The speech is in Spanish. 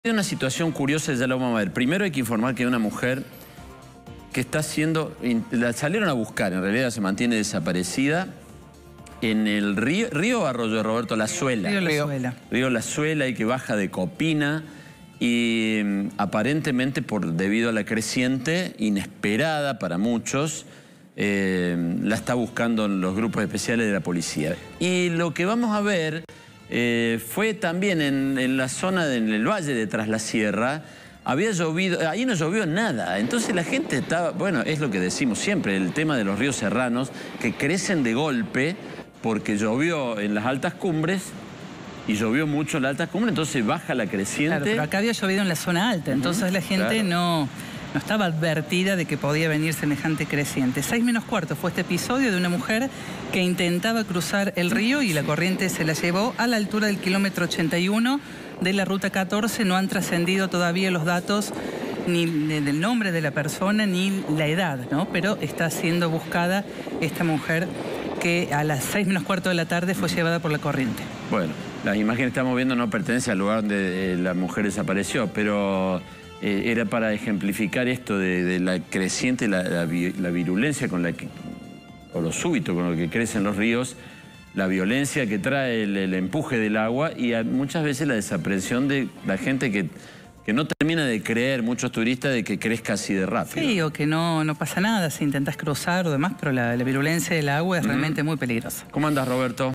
Hay una situación curiosa, ya la vamos a ver. Primero hay que informar que hay una mujer que está siendo... La salieron a buscar, en realidad se mantiene desaparecida en el río Arroyo de Roberto Lazuela. Río Lazuela y que baja de Copina y aparentemente debido a la creciente, inesperada para muchos, la está buscando en los grupos especiales de la policía. Y lo que vamos a ver... fue también en la zona, en el valle de Tras la Sierra, había llovido, ahí no llovió nada, entonces la gente estaba, bueno, es lo que decimos siempre, el tema de los ríos serranos, que crecen de golpe porque llovió en las altas cumbres, y llovió mucho en las altas cumbres, entonces baja la creciente. Claro, pero acá había llovido en la zona alta, entonces la gente no estaba advertida de que podía venir semejante creciente. 6:15 fue este episodio de una mujer que intentaba cruzar el río y la corriente se la llevó a la altura del kilómetro 81 de la ruta 14. No han trascendido todavía los datos ni del nombre de la persona ni la edad, ¿no? Pero está siendo buscada esta mujer que a las 6:15 de la tarde fue llevada por la corriente. Bueno, la imagen que estamos viendo no pertenece al lugar donde la mujer desapareció, pero... era para ejemplificar esto de la creciente, la virulencia con la que, o lo súbito con lo que crecen los ríos, la violencia que trae el empuje del agua y muchas veces la desaprensión de la gente que no termina de creer, muchos turistas, de que crezca así de rápido. Sí, o que no pasa nada si intentas cruzar o demás, pero la virulencia del agua es realmente muy peligrosa. ¿Cómo andas, Roberto?